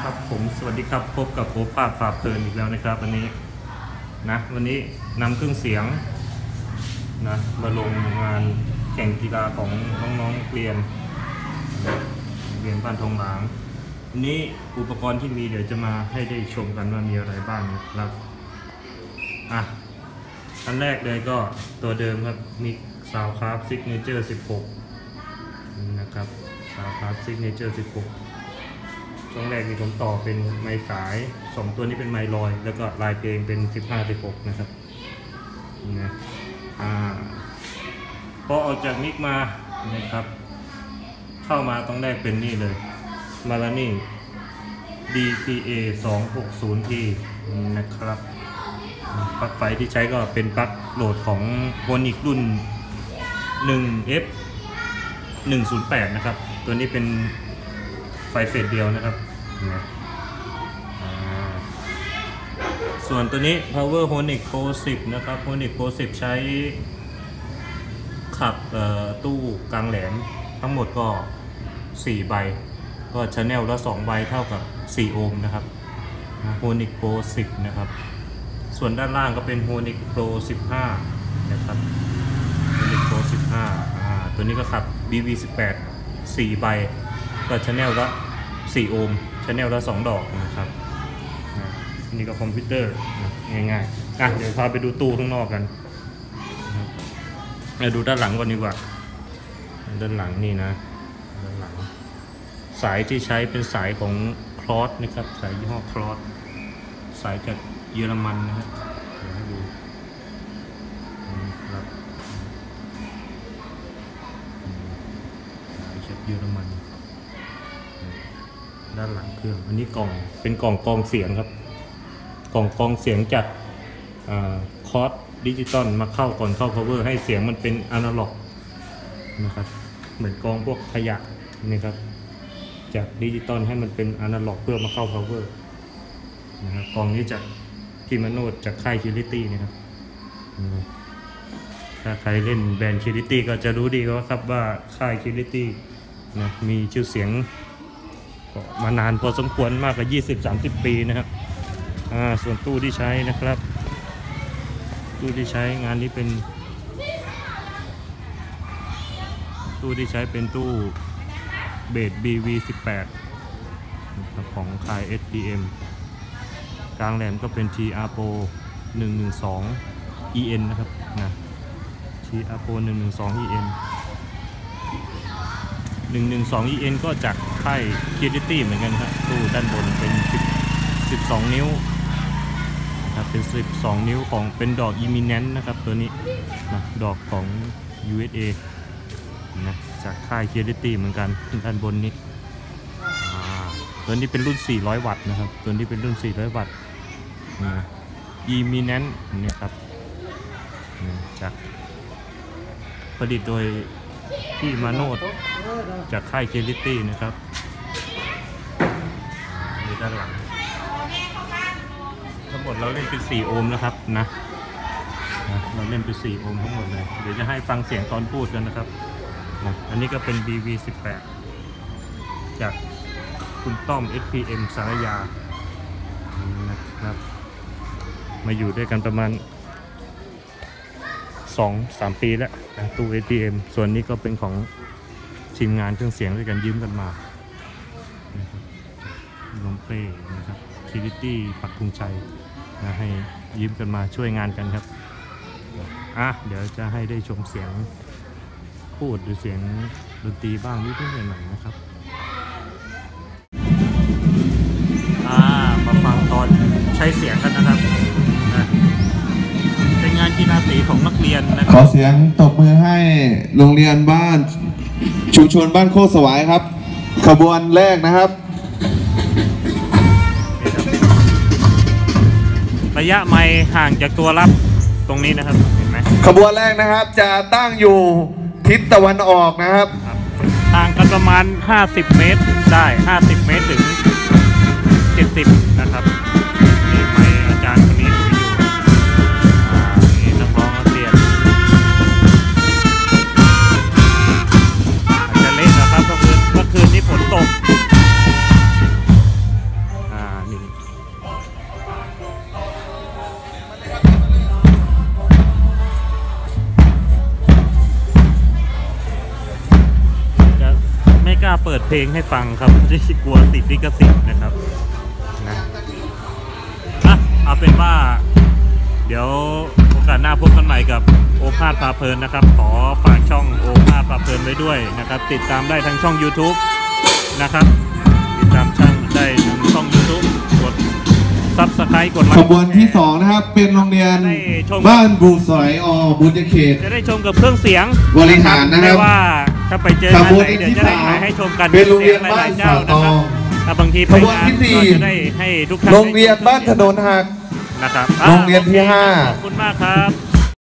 ครับผมสวัสดีครับพบกับโอภาสพาเพลินอีกแล้วนะครับวันนี้นำเครื่องเสียงนะมาลงงานแข่งกีฬาของน้องๆเรียนบ้านทองหลางวันนี้อุปกรณ์ที่มีเดี๋ยวจะมาให้ได้ชมกันว่ามีอะไรบ้างนะครับอันแรกเลยก็ตัวเดิมครับมิกซาวคราฟซิกเนเจอร์16นะครับซาวคราฟซิกเนเจอร์16ช่วงแรกมีผมต่อเป็นไม้สาย2ตัวนี้เป็นไม้ลอยแล้วก็ลายเพลงเป็น15-16นะครับนะพอออกจากมิกมานะครับเข้ามาต้องแรกเป็นนี่เลยมาลานี่ DPA 260T นะครับปลั๊กไฟที่ใช้ก็เป็นปลั๊กโหลดของโฮนิกรุ่น 1F 108นะครับตัวนี้เป็นไฟเฟสเดียวนะครับส่วนตัวนี้ Power Honic Pro 10นะครับ Honic Pro 10ใช้ขับตู้กลางแหลมทั้งหมดก็4ใบก็ Channel ละ2ใบเท่ากับ4โอห์มนะครับ Honic Pro 10นะครับส่วนด้านล่างก็เป็น Honic Pro 15นะครับ Honic Pro 15ตัวนี้ก็ขับ BV18 4ใบก็ Channel ละ4โอห์ม Channel ละ2ดอกนะครับนี่ก็คอมพิวเตอร์ง่ายๆเดี๋ยวพาไปดูตู้ข้างนอกกันมาดูด้านหลังก่อนดีกว่าด้านหลังนี่นะด้านหลังสายที่ใช้เป็นสายของคลอสนะครับสายยี่ห้อคลอสสายจากเยอรมันนะครับเดี๋ยวให้ดูครับสายจากเยอรมันด้านหลังเครื่องอันนี้กล่องเป็นกล่องเสียงครับกล่องเสียงจากคอร์สดิจิตอลมาเข้าก่อนเข้า power ให้เสียงมันเป็นอนาล็อกนะครับเหมือนกองพวกขยะนี่ครับจากดิจิตอลให้มันเป็นอนาล็อกเพื่อมาเข้า power นะครับกล่องนี้จากที่มาโนดจากค่ายคิริตี้นะครับถ้าใครเล่นแบรนด์คิริตี้ก็จะรู้ดีว่าครับว่าค่ายคิริตี้นะมีชื่อเสียงมานานพอสมควรมากกว่า 20-30 ปีนะครับส่วนตู้ที่ใช้นะครับตู้ที่ใช้งานนี้เป็นตู้ที่ใช้เป็นตู้เบส BV18 ของค่าย SPM กลางแหลมก็เป็น TR Pro 112 EN นะครับTR Pro 112 EN 112 EN ก็จากค่าย Quality เหมือนกันครับตู้ด้านบนเป็น12 นิ้วนะครับเป็น12นิ้วของเป็นดอก Eminent นะครับตัวนี้นะดอกของ USA นะจากค่าย Quality เหมือนกันด้านบนนี้ตัวนี้เป็นรุ่น400วัตต์นะครับตัวนี้เป็นรุ่น400วัตต์Eminent นี่ครับจากผลิตโดยที่มาโนดจากค่าย Quality นะครับนี่ด้านหลังทั้งหมดเราเล่นเป็น4โอห์มนะครับเราเล่นเป็น4โอห์มทั้งหมดเลยเดี๋ยวจะให้ฟังเสียงตอนพูดกันนะครับอันนี้ก็เป็น BV18 จากคุณต้อม SPM สารยานะครับมาอยู่ด้วยกันประมาณ 2-3 ปีแล้วตู้ SPM ส่วนนี้ก็เป็นของทีมงานเครื่องเสียงด้วยกันยืมกันมาลมเป้นะครับคิริตี้ปักธงชัยให้ยืมกันมาช่วยงานกันครับเดี๋ยวจะให้ได้ชมเสียงพูดหรือเสียงดนตรีบ้างนิดหน่อยนะครับมาฟังตอนใช้เสียงกันนะครับเป็นงานกีฬาสีของนักเรียนนะครับขอเสียงตบมือให้โรงเรียนบ้านชุมชนบ้านโคกสวายครับขบวนแรกนะครับระยะไมล์ห่างจากตัวรับตรงนี้นะครับเห็นไหมขบวนแรกนะครับจะตั้งอยู่ทิศตะวันออกนะครับห่างกันประมาณ50เมตรได้50เมตรถึง70นะครับนี่ไมค์อาจารย์คนนี้ถืออยู่นี่นักร้องนักเรียนอาจจะเล่นนะครับเมื่อคืนนี้ฝนตกกล้าเปิดเพลงให้ฟังครับกลัวติดลิขสิทธิ์นะครับนะเอาเป็นว่าเดี๋ยวโอกาสหน้าพบกันใหม่กับโอภาสพาเพลินนะครับขอฝากช่องโอภาสพาเพลินไว้ด้วยนะครับติดตามได้ทั้งช่อง YouTube นะครับติดตามช่างได้ทั้งช่อง YouTube กดSubscribe กดไลค์ขบวนที่ 2 นะครับ เป็นโรงเรียนบ้านบูสอยบุญเขตจะได้ชมกับเครื่องเสียงบริหารนะครับไม่ว่าถ้าไปเจอกันไหนเดี๋ยวจะได้ถ่ายให้ชมกันเป็นโรงเรียนหบ้าลาน ยๆสาเจ้าตนะอครับงถ้าบางทีไปขบวนงานที่ก็ 4 จะได้ให้ทุกท่านโรงเรียนบ้านถนนหักนะครับโรงเรียนที่ขอบคุณมากครับ